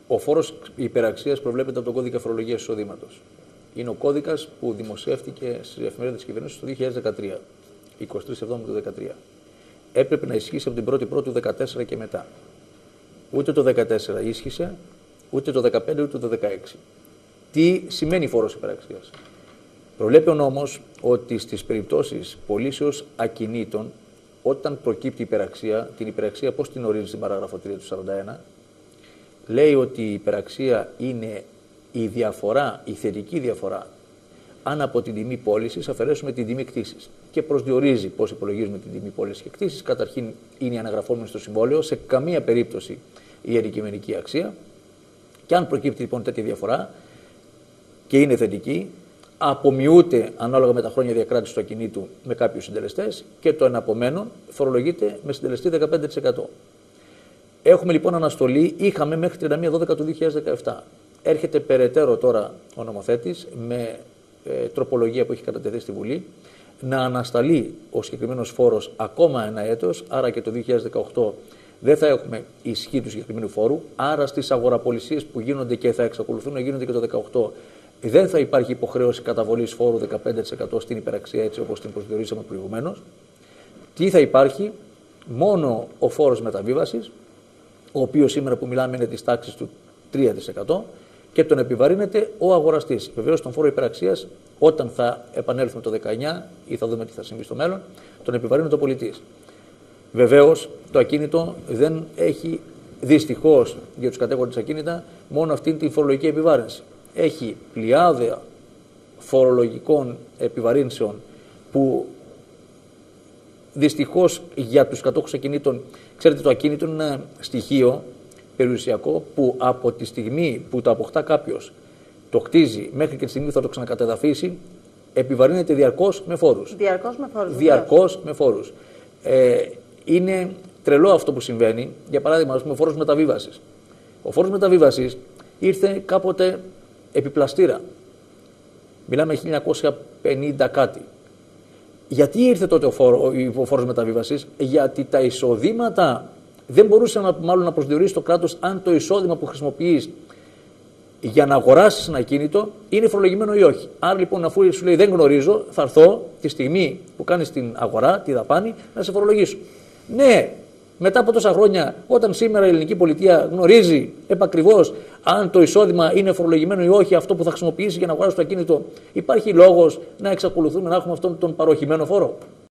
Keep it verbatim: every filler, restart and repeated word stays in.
Ο φόρος υπεραξίας προβλέπεται από τον κώδικα φορολογίας εισοδήματος. Είναι ο κώδικας που δημοσιεύτηκε στις εφημερίδες της κυβέρνησης το δύο χιλιάδες δεκατρία, εικοστή τρίτη Εβδόμου του δύο χιλιάδες δεκατρία. Έπρεπε να ισχύσει από την πρώτη Πρώτου του δύο χιλιάδες δεκατέσσερα και μετά. Ούτε το δύο χιλιάδες δεκατέσσερα ίσχυσε, ούτε το δύο χιλιάδες δεκαπέντε, ούτε το δύο χιλιάδες δεκαέξι. Τι σημαίνει φόρος υπεραξίας? Προβλέπει ο νόμος ότι στις περιπτώσεις πωλήσεως ακινήτων, όταν προκύπτει υπεραξία, την υπεραξία πώς την ορίζει στην παράγραφο τρία του σαράντα ένα, λέει ότι η υπεραξία είναι η διαφορά, η θετική διαφορά, αν από την τιμή πώλησης αφαιρέσουμε την τιμή κτήσης. Και προσδιορίζει πώς υπολογίζουμε την τιμή πώλησης και κτήσης. Καταρχήν είναι η αναγραφόμενη στο συμβόλαιο, σε καμία περίπτωση η αντικειμενική αξία. Και αν προκύπτει λοιπόν τέτοια διαφορά και είναι θετική, απομειούται ανάλογα με τα χρόνια διακράτησης του ακινήτου με κάποιους συντελεστές και το εναπομένων φορολογείται με συντελεστή δεκαπέντε τοις εκατό. Έχουμε λοιπόν αναστολή, είχαμε μέχρι τριάντα μία Δεκεμβρίου του δύο χιλιάδες δεκαεπτά. Έρχεται περαιτέρω τώρα ο νομοθέτης με ε, τροπολογία που έχει κατατεθεί στη Βουλή να ανασταλεί ο συγκεκριμένος φόρος ακόμα ένα έτος, άρα και το δύο χιλιάδες δεκαοκτώ δεν θα έχουμε ισχύ του συγκεκριμένου φόρου, άρα στις αγοραπολισίες που γίνονται και θα εξακολουθούν να γίνονται και το δύο χιλιάδες δεκαοκτώ δεν θα υπάρχει υποχρέωση καταβολής φόρου δεκαπέντε τοις εκατό στην υπεραξία έτσι όπως την προσδιορίσαμε προηγουμένως. Τι θα υπάρχει? Μόνο ο φόρος μεταβίβασης, ο οποίος σήμερα που μιλάμε είναι της τάξης του τρία τοις εκατό και τον επιβαρύνεται ο αγοραστής. Βεβαίως τον φόρο υπεραξίας, όταν θα επανέλθουμε το δεκαεννιά ή θα δούμε τι θα συμβεί στο μέλλον, τον επιβαρύνεται ο πολιτής. Βεβαίως το ακίνητο δεν έχει δυστυχώς για τους κατέχοντες ακίνητα μόνο αυτή την φορολογική επιβάρυνση. Έχει πλειάδα φορολογικών επιβαρύνσεων που δυστυχώς για τους κατόχους ακινήτων, ξέρετε, το ακίνητο είναι ένα στοιχείο περιουσιακό που από τη στιγμή που το αποκτά κάποιος, το κτίζει μέχρι και τη στιγμή που θα το ξανακατεδαφίσει, επιβαρύνεται διαρκώς με φόρους. Διαρκώς με φόρους. Διαρκώς με φόρους. Ε, είναι τρελό αυτό που συμβαίνει. Για παράδειγμα, ας πούμε, ο φόρος μεταβίβασης. Ο φόρος μεταβίβασης ήρθε κάποτε επιπλαστήρα. Μιλάμε χίλια εννιακόσια πενήντα κάτι. Γιατί ήρθε τότε ο, φόρο, ο φόρος μεταβίβασης? Γιατί τα εισοδήματα δεν μπορούσε να, μάλλον να προσδιορίσει το κράτος αν το εισόδημα που χρησιμοποιείς για να αγοράσεις ένα ακίνητο είναι φορολογημένο ή όχι. Άρα λοιπόν, αφού σου λέει δεν γνωρίζω, θα έρθω τη στιγμή που κάνεις την αγορά, τη δαπάνη, να σε φορολογήσω. Ναι, μετά από τόσα χρόνια, όταν σήμερα η ελληνική πολιτεία γνωρίζει επακριβώς αν το εισόδημα είναι φορολογημένο ή όχι, αυτό που θα χρησιμοποιήσει για να αγοράσει το ακίνητο, υπάρχει λόγος να εξακολουθούμε να έχουμε αυτόν τον παροχημένο φόρο?